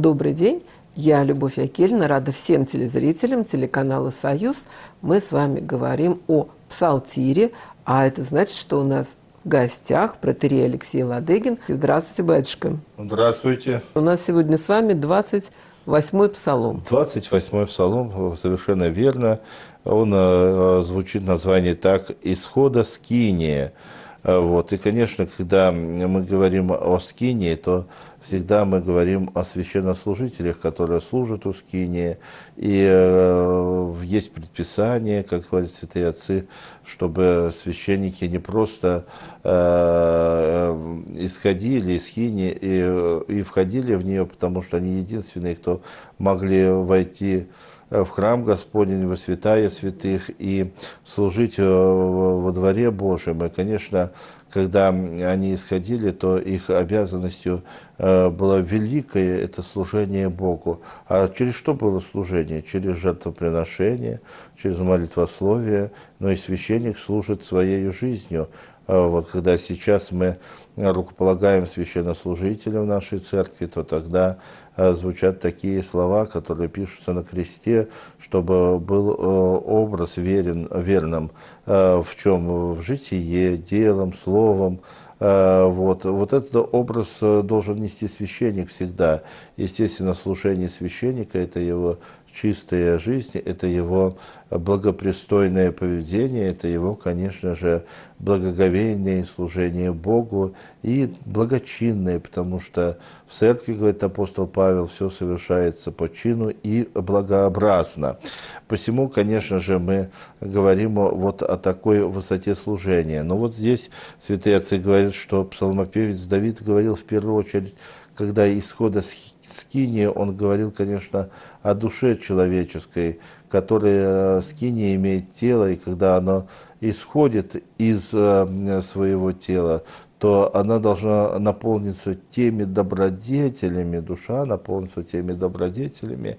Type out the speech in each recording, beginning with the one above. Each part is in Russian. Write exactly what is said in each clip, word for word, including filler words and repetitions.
Добрый день, я Любовь Акельна, рада всем телезрителям телеканала «Союз». Мы с вами говорим о псалтире, а это значит, что у нас в гостях протоиерей Алексей Ладыгин. Здравствуйте, батюшка. Здравствуйте. У нас сегодня с вами двадцать восьмой псалом. двадцать восьмой псалом, совершенно верно. Он э, звучит название так: «Исхода скиния». Вот. И, конечно, когда мы говорим о скинии, то всегда мы говорим о священнослужителях, которые служат у скинии. И э, есть предписание, как говорят святые отцы, чтобы священники не просто э, исходили из скинии и, и входили в нее, потому что они единственные, кто могли войти в храм Господень, во святая святых и служить во дворе Божьем. И, конечно, когда они исходили, то их обязанностью было великое это служение Богу. А через что было служение? Через жертвоприношение, через молитвословие, но и священник служит своей жизнью. Вот когда сейчас мы рукополагаем священнослужителя в нашей церкви, то тогда звучат такие слова, которые пишутся на кресте, чтобы был образ верен, верным в чем? В житие, делом, словом. Вот. вот этот образ должен нести священник всегда. Естественно, служение священника – это его чистая жизнь, это его благопристойное поведение, это его, конечно же, благоговейное служение Богу и благочинное, потому что в церкви, говорит апостол Павел, все совершается по чину и благообразно. Посему, конечно же, мы говорим вот о такой высоте служения. Но вот здесь святые отцы говорят, что псалмопевец Давид говорил в первую очередь, когда исхода скинии, он говорил, конечно, о душе человеческой, которая скиния имеет тело, и когда оно исходит из своего тела, то она должна наполниться теми добродетелями, душа наполнится теми добродетелями,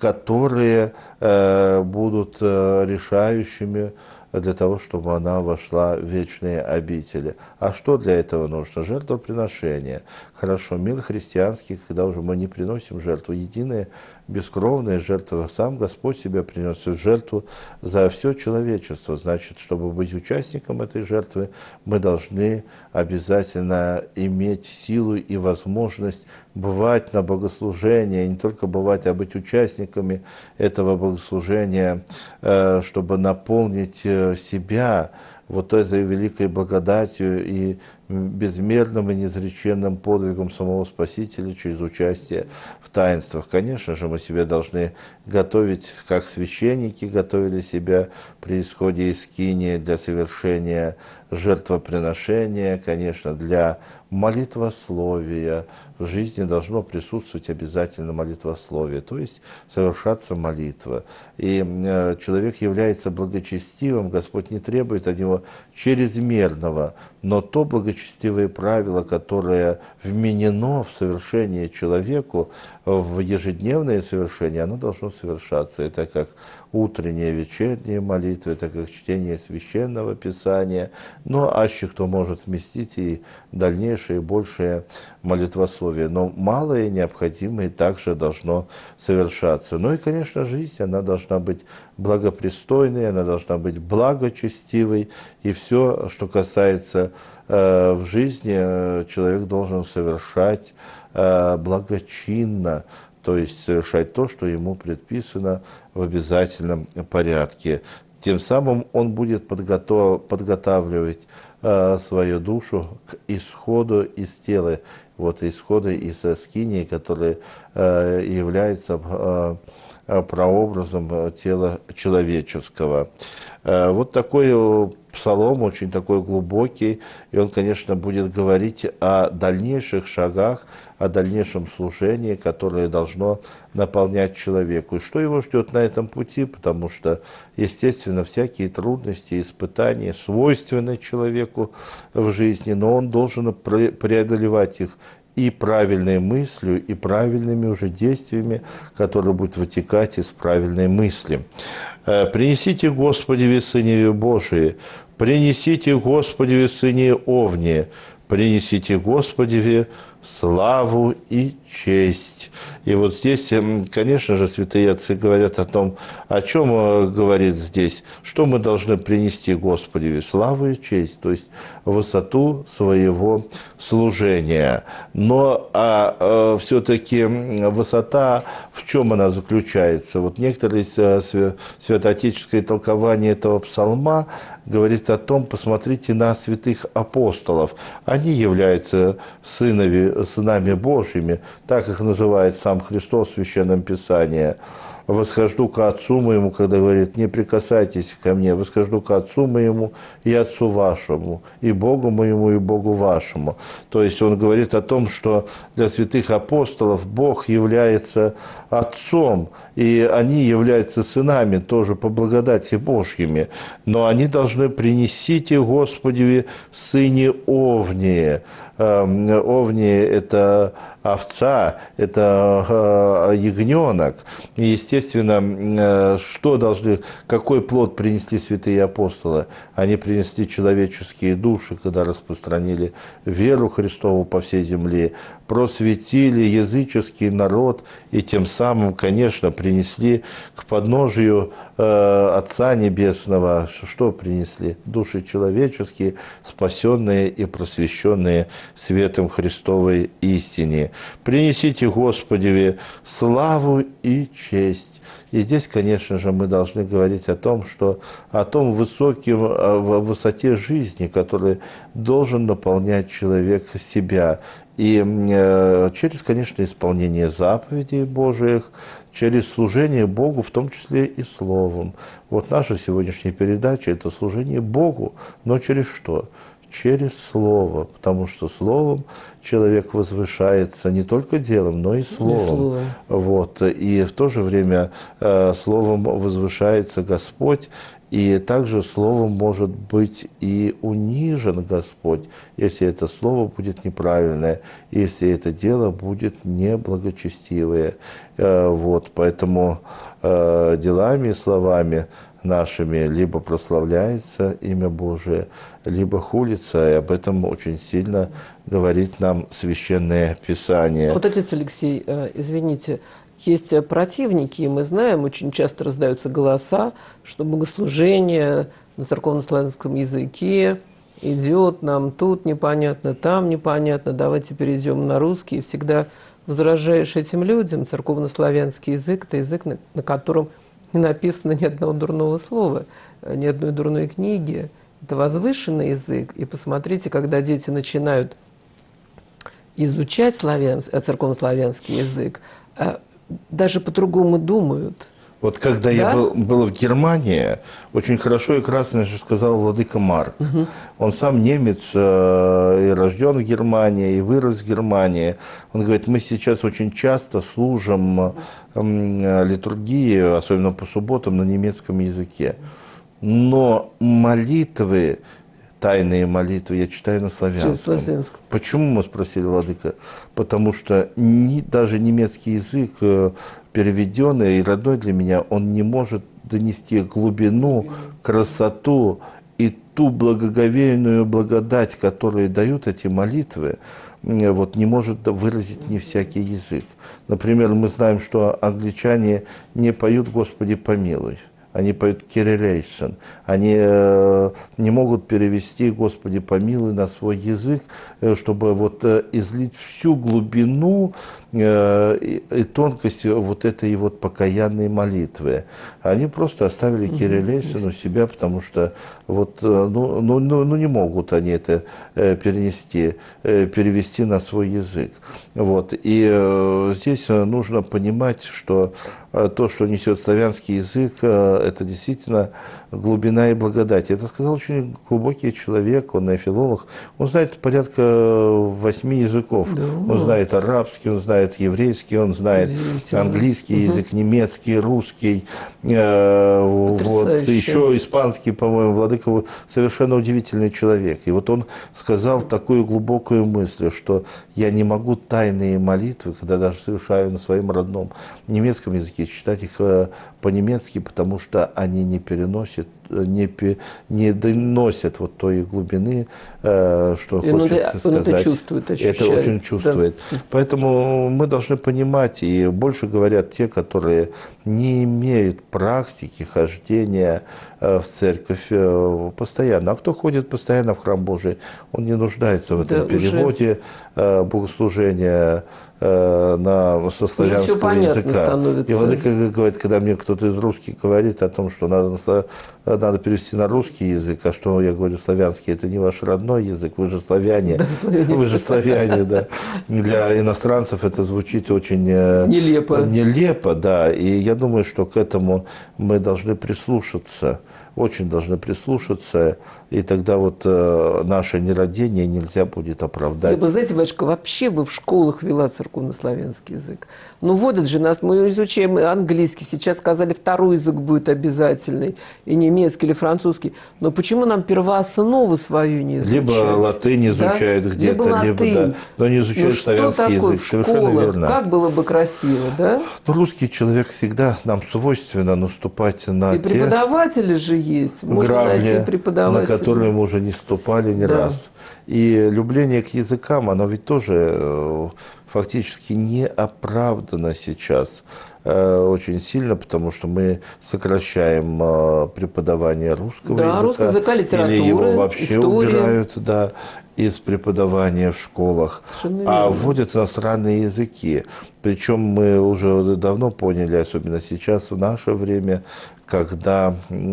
которые э, будут э, решающими для того, чтобы она вошла в вечные обители. А что для этого нужно? Жертвоприношение. Хорошо, мир христианский, когда уже мы не приносим жертву, единая бескровная жертва, сам Господь себя принес в жертву за все человечество. Значит, чтобы быть участником этой жертвы, мы должны обязательно иметь силу и возможность бывать на богослужении, не только бывать, а быть участниками этого богослужения, чтобы наполнить себя вот этой великой благодатью и безмерным и неизреченным подвигом самого Спасителя через участие в таинствах. Конечно же, мы себя должны готовить, как священники готовили себя при исходе из скинии для совершения жертвоприношения, конечно, для молитвословия. В жизни должно присутствовать обязательно молитвословие, то есть совершаться молитва. И э, человек является благочестивым, Господь не требует от него чрезмерного, но то благочестивое правило, которое вменено в совершение человеку, в ежедневное совершение, оно должно совершаться. Это как утренняя, вечерняя молитва, это как чтение священного писания, но аще кто может вместить и дальнейшее, и большее молитвословие. Но малое необходимое также должно совершаться. Ну и, конечно, жизнь, она должна быть благопристойной, она должна быть благочестивой, и все, что касается э, в жизни, человек должен совершать э, благочинно, то есть совершать то, что ему предписано в обязательном порядке. Тем самым он будет подготов, подготавливать э, свою душу к исходу из тела, вот исходу из скинии, который э, является э, прообразом тела человеческого. Э, вот такой псалом, очень такой глубокий, и он, конечно, будет говорить о дальнейших шагах, о дальнейшем служении, которое должно наполнять человеку. И что его ждет на этом пути, потому что, естественно, всякие трудности, испытания свойственны человеку в жизни, но он должен преодолевать их и правильной мыслью, и правильными уже действиями, которые будут вытекать из правильной мысли. «Принесите, Господи, весы Неве Божии, принесите, Господи, весы Овне, принесите, Господи, славу и честь. И вот здесь, конечно же, святые отцы говорят о том, о чем говорит здесь, что мы должны принести Господу: славу и честь, то есть высоту своего служения. Но а, а, все-таки высота, в чем она заключается? Вот некоторые святоотеческое толкование этого псалма говорит о том, посмотрите на святых апостолов. Они являются сынові, сынами Божьими, так их называет сам Христос в Священном Писании. «Восхожду к Отцу моему», когда говорит: «Не прикасайтесь ко мне, восхожду к Отцу моему и Отцу вашему, и Богу моему, и Богу вашему». То есть он говорит о том, что для святых апостолов Бог является Отцом, и они являются сынами тоже по благодати Божьими, но они должны «принесите Господеве сыне Овние». Овни – это овца, это ягненок. И, естественно, что должны, какой плод принесли святые апостолы? Они принесли человеческие души, когда распространили веру Христову по всей земле, просветили языческий народ и тем самым, конечно, принесли к подножию э, Отца Небесного. Что принесли? Души человеческие, спасенные и просвещенные светом Христовой истине. «Принесите Господеве славу и честь». И здесь, конечно же, мы должны говорить о том, что о том высоком, о высоте жизни, которой должен наполнять человек себя. И э, через, конечно, исполнение заповедей Божиих, через служение Богу, в том числе и Словом. Вот наша сегодняшняя передача – это служение Богу, но через что? Через Слово, потому что Словом человек возвышается не только делом, но и Словом. И, словом. Вот. И в то же время э, Словом возвышается Господь, и также Словом может быть и унижен Господь, если это Слово будет неправильное, если это дело будет неблагочестивое. Э, вот. Поэтому э, делами и словами нашими либо прославляется имя Божие, либо хулится, и об этом очень сильно говорит нам Священное Писание. Вот, отец Алексей, извините, есть противники, и мы знаем, очень часто раздаются голоса, что богослужение на церковнославянском языке идет, нам тут непонятно, там непонятно, давайте перейдем на русский. И всегда возражаешь этим людям: церковнославянский язык – это язык, на, на котором не написано ни одного дурного слова, ни одной дурной книги. Это возвышенный язык. И посмотрите, когда дети начинают изучать славян, церковнославянский язык, даже по-другому думают. Вот когда да? я был, был в Германии, очень хорошо и красно же сказал владыка Марк. Угу. Он сам немец, э, и рожден в Германии, и вырос в Германии. Он говорит: мы сейчас очень часто служим э, э, литургии, особенно по субботам, на немецком языке. Но молитвы, тайные молитвы я читаю на славянском. Почему, мы спросили владыка? Потому что ни, даже немецкий язык, переведенный и родной для меня, он не может донести глубину, красоту и ту благоговейную благодать, которую дают эти молитвы, вот, не может выразить ни всякий язык. Например, мы знаем, что англичане не поют «Господи, помилуй». Они поют «Кириллейшн». Они э, не могут перевести «Господи, помилуй» на свой язык, э, чтобы вот, э, излить всю глубину э, и, и тонкость вот этой вот покаянной молитвы. Они просто оставили «Кириллейшн» у себя, потому что вот, э, ну, ну, ну, ну, не могут они это э, перенести, э, перевести на свой язык. Вот. И э, здесь нужно понимать, что то, что несет славянский язык, это действительно глубина и благодать. Это сказал очень глубокий человек, он филолог. Он знает порядка восьми языков. Да. Он знает арабский, он знает еврейский, он знает английский угу. язык, немецкий, русский, э, вот, еще испанский, по-моему. Владыка совершенно удивительный человек. И вот он сказал такую глубокую мысль, что я не могу тайные молитвы, когда даже совершаю на своем родном немецком языке, читать их по-немецки, потому что они не переносят не, не доносят вот той глубины, что и хочется он, сказать. Он это чувствует, ощущает. Это очень чувствует. Да. Поэтому мы должны понимать, и больше говорят те, которые не имеют практики хождения в церковь постоянно. А кто ходит постоянно в храм Божий, он не нуждается в этом да, переводе уже... богослужения на, со славянского языка. Становится. И владыка говорит, когда мне кто-то из русских говорит о том, что надо, надо перевести на русский язык, а что я говорю, славянский, это не ваш родной язык, вы же славяне. Да, вы же славяне, да. Для иностранцев это звучит очень нелепо. Нелепо, да. И я думаю, что к этому мы должны прислушаться. Очень должны прислушаться, и тогда вот э, наше нерадение нельзя будет оправдать. Вы знаете, батюшка, вообще бы в школах вела церковнославянский язык. Ну, вводят же нас, мы изучаем английский, сейчас сказали, второй язык будет обязательный, и немецкий или французский. Но почему нам первооснову свою не изучать? Либо латынь изучают да? где-то, либо, либо да, но не изучают ну, славянский язык. В школах? Как было бы красиво, да? Ну, русский человек всегда, нам свойственно наступать на и те... преподаватели же есть. Можно грабли, найти преподавателей, на которые мы уже не ступали ни да. раз. И любление к языкам, оно ведь тоже фактически не оправдано сейчас очень сильно, потому что мы сокращаем преподавание русского да, языка. Русского языка, литературы, или его вообще истории. убирают да, из преподавания в школах. А вводят иностранные языки. Причем мы уже давно поняли, особенно сейчас, в наше время, когда,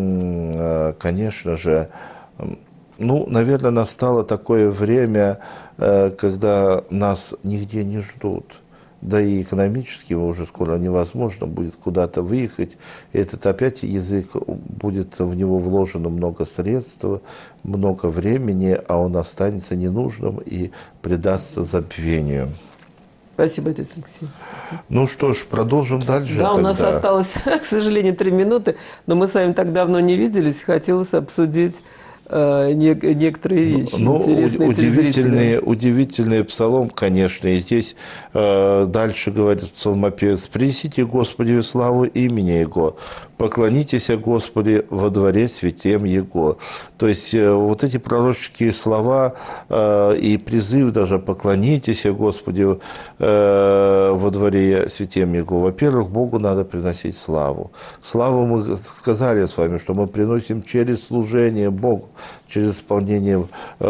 конечно же, ну, наверное, настало такое время, когда нас нигде не ждут. Да и экономически уже скоро невозможно будет куда-то выехать. И этот опять язык, будет в него вложено много средств, много времени, а он останется ненужным и предастся забвению. Спасибо, отец Алексей. Ну что ж, продолжим дальше. Да, тогда. У нас осталось, к сожалению, три минуты, но мы с вами так давно не виделись, хотелось обсудить э, не, некоторые вещи ну, интересные удивительный, удивительный псалом, конечно, и здесь э, дальше говорит псалмопевец: «Принесите Господи славу имени Его, поклонитесь Господи во дворе святем Его». То есть э, вот эти пророческие слова э, и призыв даже «поклонитесь Господи э, во дворе святем Его». Во-первых, Богу надо приносить славу. Славу мы сказали с вами, что мы приносим через служение Богу, через исполнение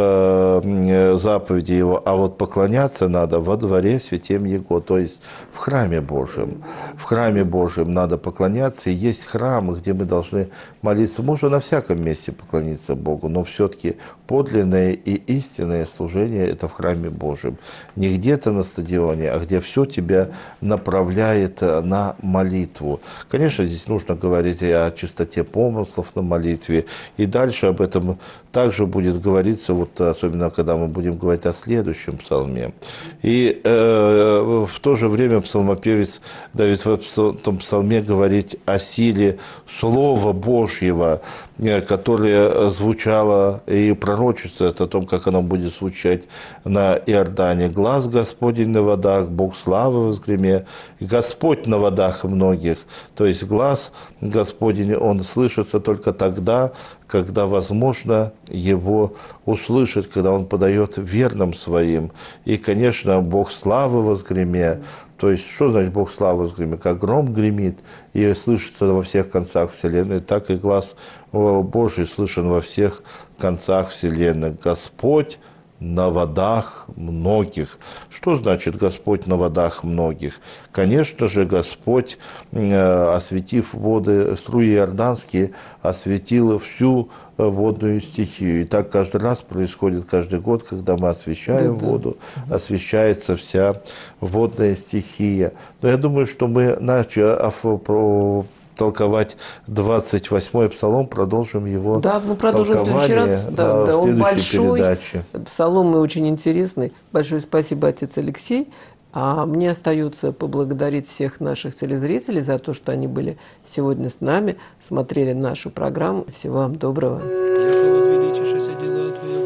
э, заповеди Его. А вот поклоняться надо во дворе святем Его, то есть в храме Божьем. В храме Божьем надо поклоняться, и есть храмы, где мы должны молиться. Можно на всяком месте поклониться Богу, но все-таки подлинное и истинное служение – это в храме Божьем. Не где-то на стадионе, а где все тебя направляет на молитву. Конечно, здесь нужно говорить и о чистоте помыслов на молитве, и дальше об этом также будет говориться, вот, особенно когда мы будем говорить о следующем псалме. И э, в то же время псалмопевец Давид в этом псалме говорит о силе Слова Божьего, которое звучало и пророчествует о том, как оно будет звучать на Иордане. «Глас Господень на водах, Бог славы возгреме, Господь на водах многих». То есть глас Господень, он слышится только тогда, когда возможно его услышать, когда он подает верным своим. И, конечно, Бог славы возгреме. То есть, что значит Бог славы возгреме? Как гром гремит и слышится во всех концах вселенной, так и глас Божий слышен во всех концах вселенной. Господь на водах многих. Что значит Господь на водах многих? Конечно же, Господь, осветив воды, струи иорданские, осветил всю водную стихию. И так каждый раз происходит, каждый год, когда мы освещаем да, воду, да. освещается вся водная стихия. Но я думаю, что мы начали толковать двадцать восьмой псалом, продолжим его да, мы продолжим в следующий раз. Да, в да, следующей он большой, передаче. Псалом очень интересный. Большое спасибо, отец Алексей. А мне остается поблагодарить всех наших телезрителей за то, что они были сегодня с нами, смотрели нашу программу. Всего вам доброго. Яко возвеличишься дела Твоего,